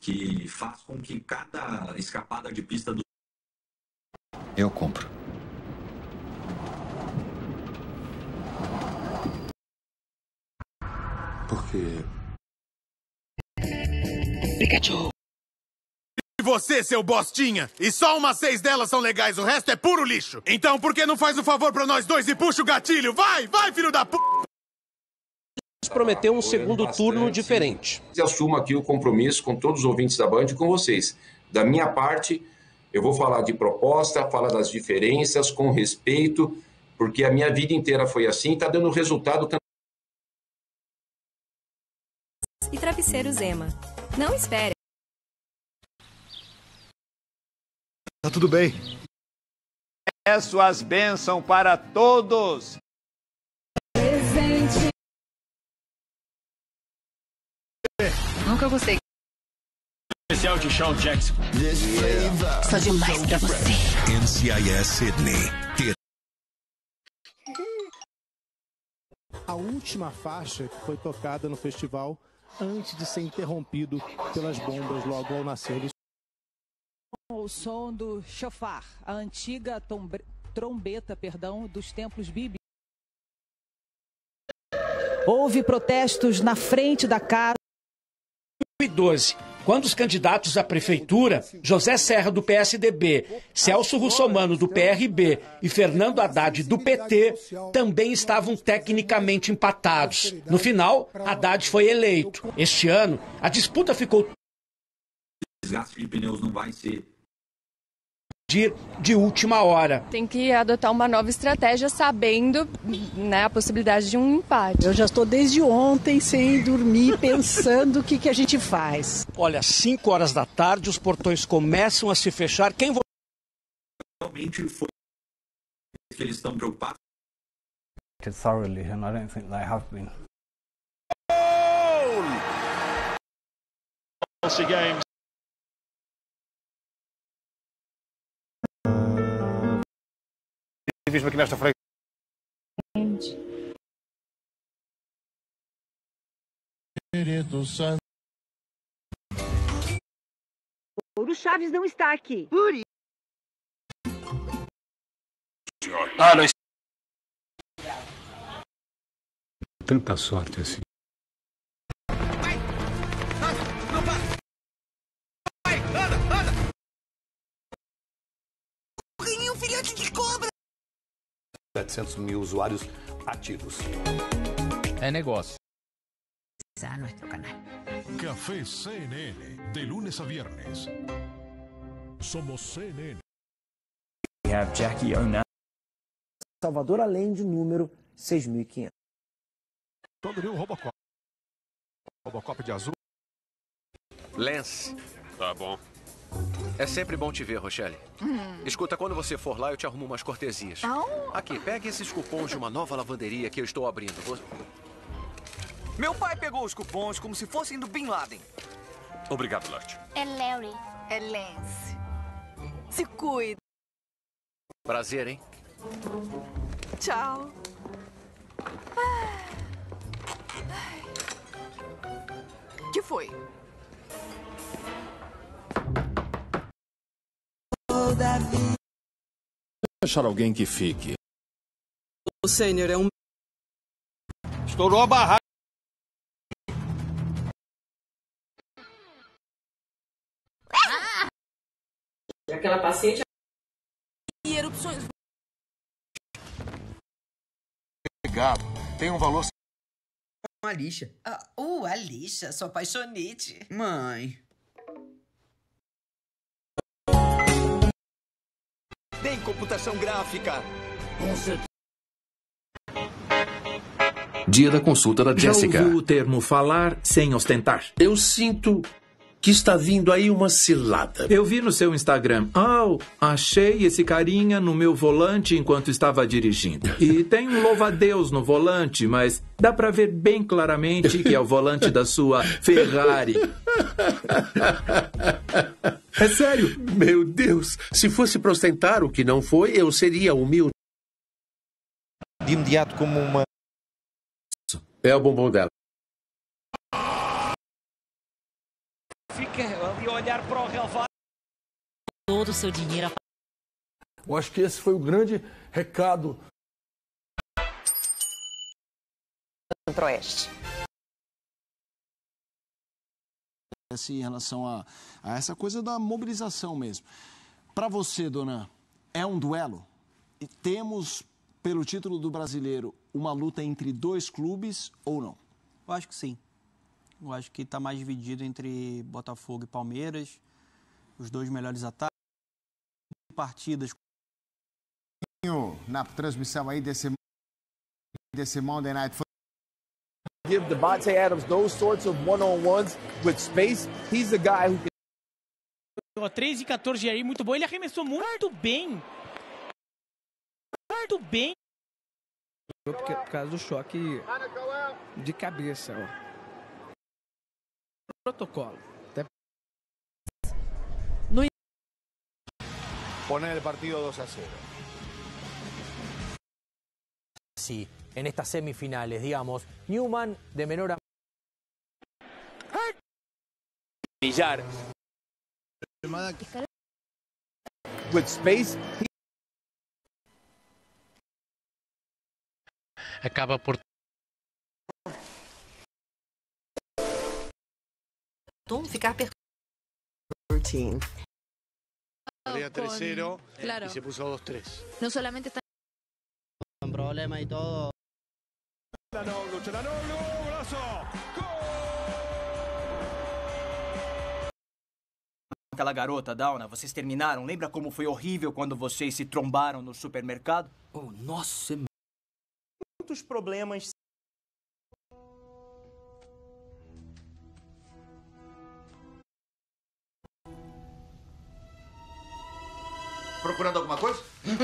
que faz com que cada escapada de pista do... Eu compro. Porque... Pikachu. E você, seu bostinha? E só umas 6 delas são legais, o resto é puro lixo. Então por que não faz um favor pra nós dois e puxa o gatilho? Vai, vai, filho da p... Prometeu um segundo turno diferente. Eu assumo aqui o compromisso com todos os ouvintes da Band e com vocês. Da minha parte, eu vou falar de proposta, falar das diferenças, com respeito, porque a minha vida inteira foi assim e está dando resultado também. E travesseiro Zema. Não espere. Tá tudo bem. Peço as bênçãos para todos. Presente. Nunca gostei. Especial de Shawn Jackson. Sou demais pra você. NCIS Sydney. A última faixa que foi tocada no festival antes de ser interrompido pelas bombas logo ao nascer do... O som do shofar, a antiga trombeta, dos templos bíblicos. Houve protestos na frente da casa. 2012, quando os candidatos à prefeitura, José Serra do PSDB, Celso Russomano do PRB e Fernando Haddad do PT, também estavam tecnicamente empatados. No final, Haddad foi eleito. Este ano, a disputa ficou... O desgaste de pneus não vai ser... de última hora. Tem que adotar uma nova estratégia sabendo, né, a possibilidade de um empate. Eu já estou desde ontem sem dormir, pensando o que a gente faz. Olha, 5 horas da tarde, os portões começam a se fechar. Quem Realmente foi que eles estão preocupados. Thoroughly, and I don't think they have been. Games. Diz-me aqui nesta frente. O Chaves não está aqui. Ah, não. Tanta sorte assim. Ganhei um filhote de cobra. 700 mil usuários ativos. É negócio. A nuestro canal. Café CNN, de lunes a viernes. Somos CNN. We have Jackie Ona. Salvador Allende, número 6.500. Todo dia o Robocop. Robocop de azul. Lance. Tá bom. É sempre bom te ver, Rochelle. Escuta, quando você for lá, eu te arrumo umas cortesias. Aqui, pegue esses cupons de uma nova lavanderia que eu estou abrindo. Meu pai pegou os cupons como se fossem do Bin Laden. Obrigado, Lart. É Larry. É Lance. Se cuida. Prazer, hein? Tchau. Que foi? Achar alguém que fique. O sênior é um... Estourou a barraca. Aquela paciente... E erupções... Obrigado. Tem um valor... A lixa. a lixa, sou apaixonite. Mãe. Tem computação gráfica. Dia da consulta da Jessica. Já ouviu o termo falar sem ostentar? Eu sinto que está vindo aí uma cilada. Eu vi no seu Instagram. Achei esse carinha no meu volante enquanto estava dirigindo. E tem um louva-a-Deus no volante, mas dá pra ver bem claramente que é o volante da sua Ferrari. É sério? Meu Deus, se fosse para ostentar o que não foi, eu seria humilde. De imediato como uma... É o bombom dela. Fica ali a olhar para o relvado. Todo o seu dinheiro. Eu acho que esse foi o grande recado. Centro-Oeste. Em relação a essa coisa da mobilização mesmo. Para você, dona, é um duelo? E temos, pelo título do Brasileiro, uma luta entre dois clubes ou não? Eu acho que sim. Eu acho que está mais dividido entre Botafogo e Palmeiras. Os dois melhores ataques. Partidas. Na transmissão aí desse Monday Night Football. Give Devontae Adams those sorts of one-on-ones with space. He's the guy who can... 13-14 aí, muito bom. Ele arremessou muito bem. Muito bem. Por causa do choque de cabeça, ó. Protocolo. Poner el partido 2-0. Sí, en estas semifinales, digamos, Newman de menor a... Villar. With space. Acaba por... Ficar perto. Routine. Perdía 3-0 claro. Y se puso 2-3. No solamente está con problemas y todo. Aquela garota, Downa, vocês terminaram? Lembra como foi horrível quando vocês se trombaram no supermercado? Oh, nossa, muitos problemas. Procurando alguma coisa?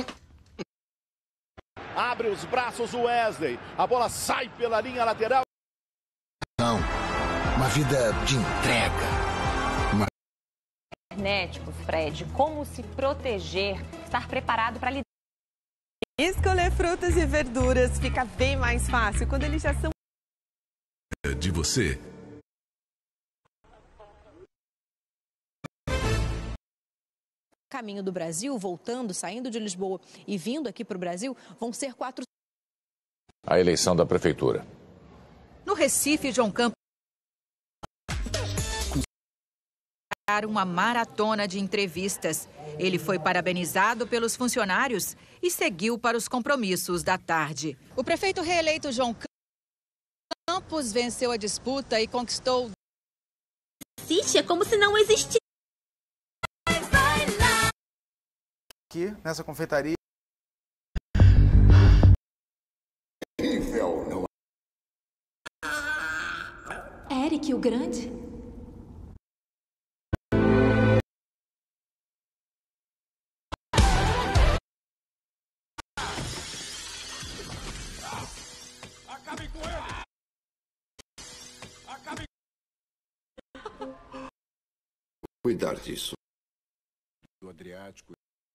Abre os braços o Wesley. A bola sai pela linha lateral. Não. Uma vida de entrega. Cibernético, Fred, como se proteger, estar preparado para lidar. Escolher frutas e verduras fica bem mais fácil quando eles já são de você. Caminho do Brasil, voltando, saindo de Lisboa e vindo aqui para o Brasil, vão ser 4. A eleição da prefeitura. No Recife, João Campos uma maratona de entrevistas. Ele foi parabenizado pelos funcionários e seguiu para os compromissos da tarde. O prefeito reeleito João Campos venceu a disputa e conquistou... Existe, é como se não existisse. Aqui, nessa confeitaria. Eric, o Grande. Acabe com ele! Acabe... Cuidar disso. Do Adriático.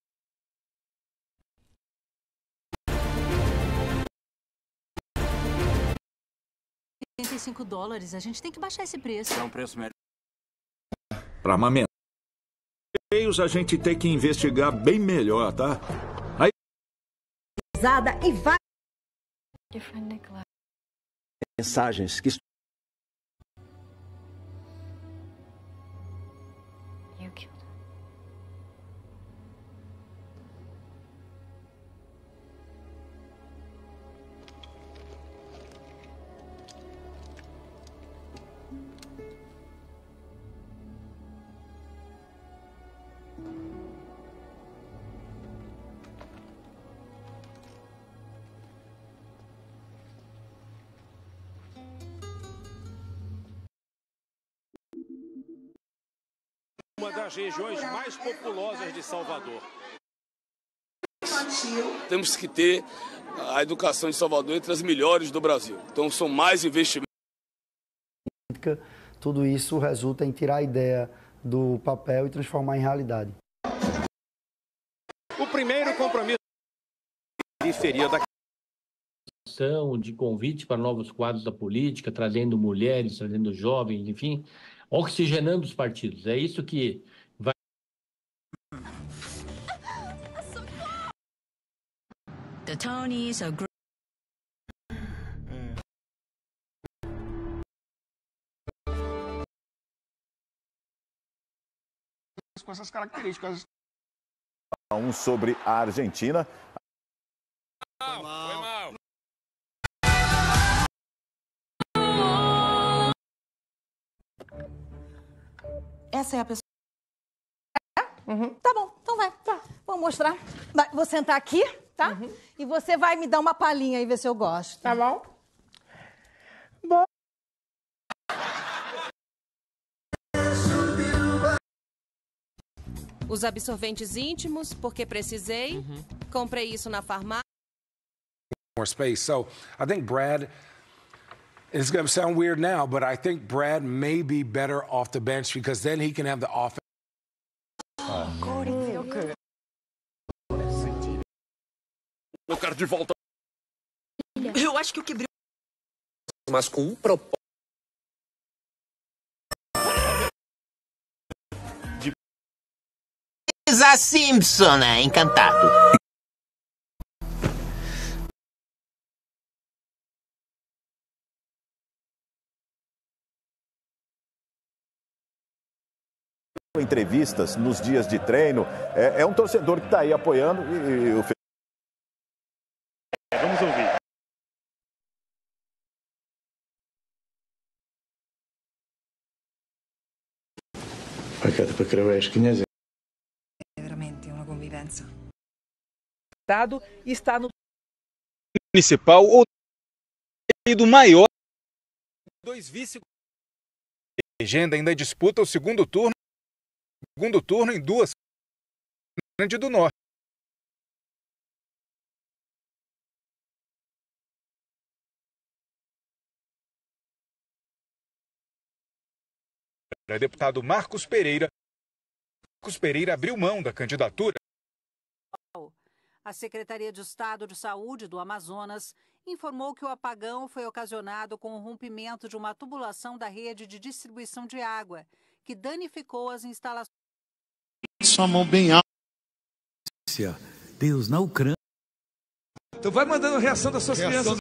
$85, a gente tem que baixar esse preço. É um preço melhor. Para amamentar a gente tem que investigar bem melhor, tá? Aí... E vai... Mensagens que... Uma das regiões mais populosas de Salvador. Temos que ter a educação de Salvador entre as melhores do Brasil. Então são mais investimentos. Tudo isso resulta em tirar a ideia do papel e transformar em realidade. O primeiro compromisso periferia da de convite para novos quadros da política, trazendo mulheres, trazendo jovens, enfim, oxigenando os partidos. É isso que vai... The Tonys are great. Com essas características. Sobre a Argentina. Foi mal. Essa é a pessoa. Tá bom, então vai. Tá. Vou mostrar. Vai, vou sentar aqui, tá? E você vai me dar uma palhinha e ver se eu gosto. Tá bom? Bom. Os absorventes íntimos, porque precisei. Comprei isso na farmácia. More space. So I think Brad, it's going to sound weird now, but I think Brad may be better off the bench because then he can have the offense. Eu quero de volta. Eu acho que eu quebrei. Mas com um propósito. Lisa Simpson, encantado. Entrevistas nos dias de treino. É um torcedor que está aí apoiando e o... Vamos ouvir. Peccato perché Reis Chignese. É veramente uma convivência. Estado está no municipal ou do maior. Dois vice. A legenda ainda disputa o segundo turno em duas. Grande do Norte. Deputado Marcos Pereira abriu mão da candidatura. A Secretaria de Estado de Saúde do Amazonas informou que o apagão foi ocasionado com o rompimento de uma tubulação da rede de distribuição de água, que danificou as instalações. Sua mão bem alta. Deus na Ucrânia. Então vai mandando reação das suas crianças.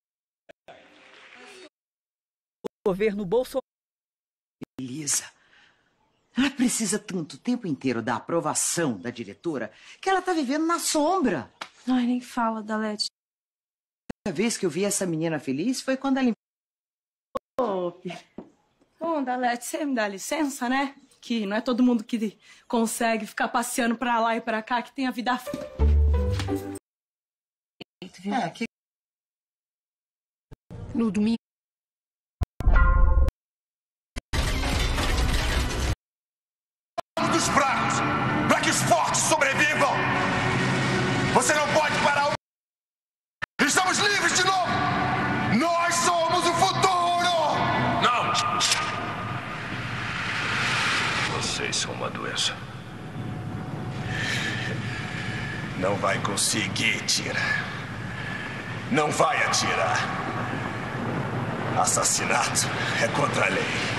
O governo Bolsonaro. Elisa, ela precisa tanto tempo inteiro da aprovação da diretora que ela tá vivendo na sombra. Ai, nem fala, Dalete. A vez que eu vi essa menina feliz foi quando ela... Bom, Dalete, você me dá licença, né? Que não é todo mundo que consegue ficar passeando pra lá e pra cá, que tem a vida... No domingo... Dos fracos, para que os fortes sobrevivam. Você não pode parar o... Estamos livres de novo. Nós somos o futuro. Não. Vocês são uma doença. Não vai conseguir, Tira. Não vai atirar. Assassinato é contra a lei.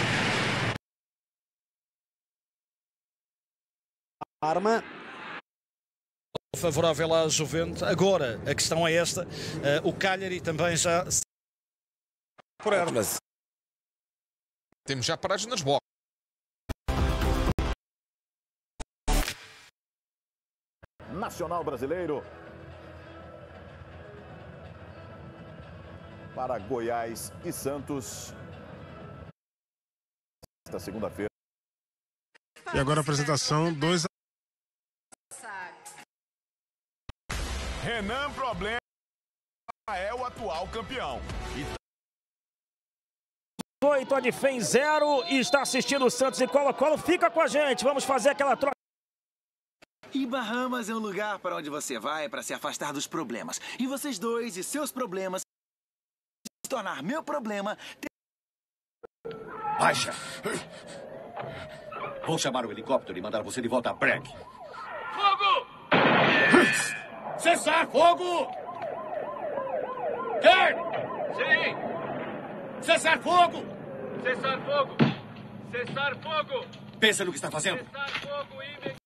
Arma. Favorável à Juventus. Agora, a questão é esta. O Cagliari também já... Por armas. Temos já parados nas boxes. Nacional brasileiro. Para Goiás e Santos. Esta segunda-feira. E agora a apresentação 2. Renan Problema é o atual campeão. Oi, Todd Fem 0 e está assistindo o Santos em Colo-Colo. Fica com a gente, vamos fazer aquela troca. E Bahamas é um lugar para onde você vai para se afastar dos problemas. E vocês dois e seus problemas se tornar meu problema. Baixa. Vou chamar o helicóptero e mandar você de volta a Bragg. Fogo! Cessar fogo! Kern! Sim! Cessar fogo! Cessar fogo! Cessar fogo! Pensa no que está fazendo. Cessar fogo imediatamente!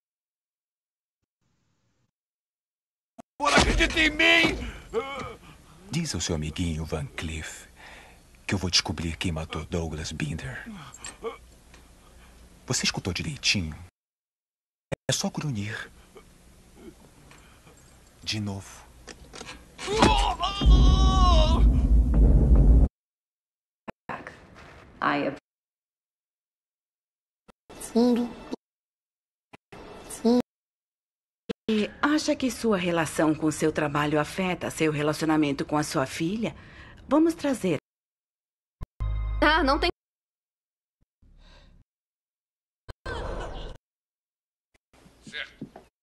Não acredita em mim! Diz ao seu amiguinho Van Cleef que eu vou descobrir quem matou Douglas Binder. Você escutou direitinho? É só grunhir. De novo. E acha que sua relação com seu trabalho afeta seu relacionamento com a sua filha? Vamos trazer. Ah, não tem. Certo.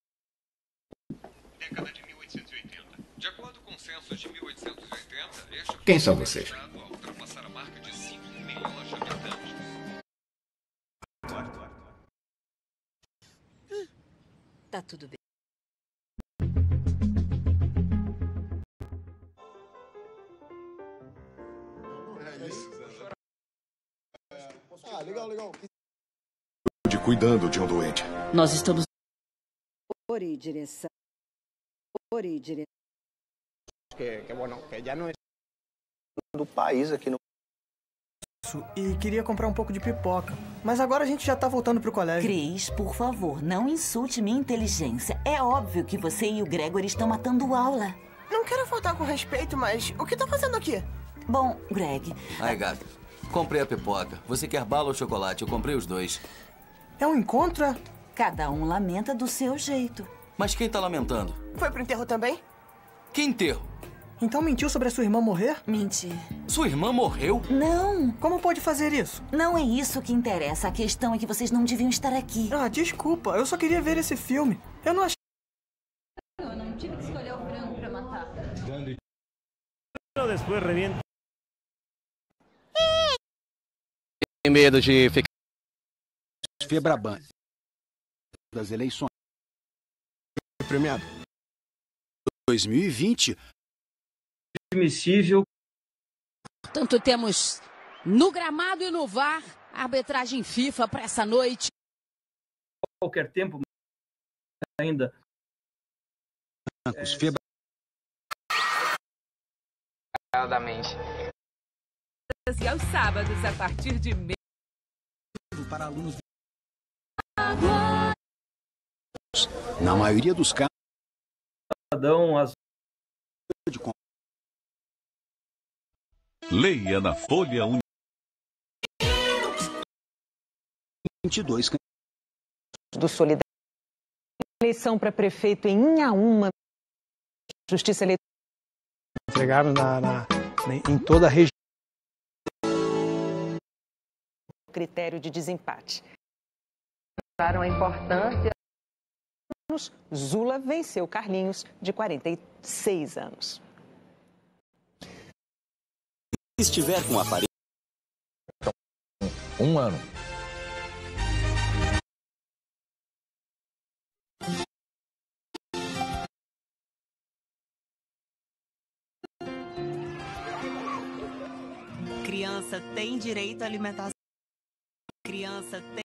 Década de 1880. De acordo com o censo de 1880, este Quem são vocês? ao ultrapassar a marca de 5 milhões de habitantes. Tá tudo bem. Legal. De cuidando de um doente. Nós estamos. E direção. Que bueno, que já não é do país aqui no. E queria comprar um pouco de pipoca. Mas agora a gente já tá voltando pro colégio. Cris, por favor, não insulte minha inteligência. É óbvio que você e o Gregory estão matando aula. Não quero faltar com respeito, mas o que tá fazendo aqui? Bom, Greg... Aí, gato. Comprei a pipoca. Você quer bala ou chocolate? Eu comprei os dois. É um encontro? Cada um lamenta do seu jeito. Mas quem tá lamentando? Foi pro enterro também? Que enterro? Então mentiu sobre a sua irmã morrer? Menti. Sua irmã morreu? Não. Como pode fazer isso? Não é isso que interessa. A questão é que vocês não deviam estar aqui. Ah, desculpa. Eu só queria ver esse filme. Eu não achei... Eu não tive que escolher o frango pra matar. Depois revienta. Tem medo de ficar... Febraban das eleições. Premiado. 2020. Admissível. Portanto, temos no gramado e no VAR a arbitragem FIFA para essa noite. Qualquer tempo ainda. E aos sábados, a partir de para alunos. Na maioria dos casos. Leia na Folha 22 do Solidariedade. Eleição para prefeito em Inhaúma. Justiça Eleitoral. Entregaram em toda a região. Critério de desempate. Mostraram a importância. Zula venceu Carlinhos, de 46 anos. Se estiver com aparelho. 1 ano. Criança tem direito à alimentação. Criança tem.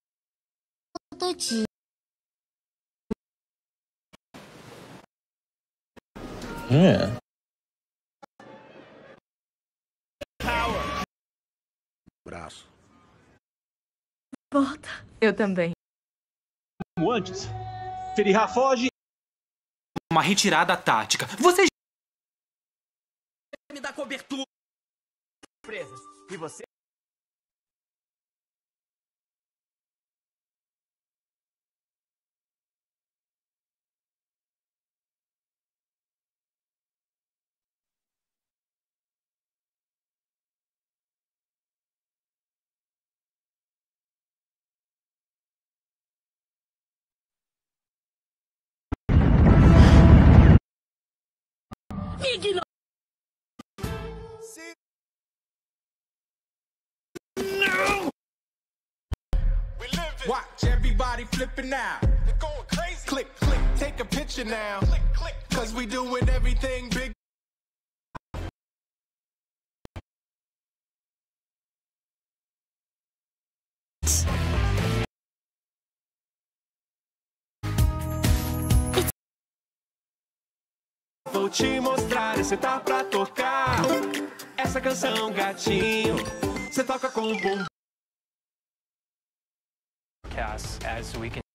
Braço. Volta. Eu também. Antes, Ferreira foge. uma retirada tática. Vocês Me dá cobertura. E você? No! Watch everybody flipping now. They're going crazy. Click, click, take a picture now. Click, click, cause we doing everything big. Vou te mostrar e sentar pra tocar essa canção, gatinho. Você toca com o bumbum. As we can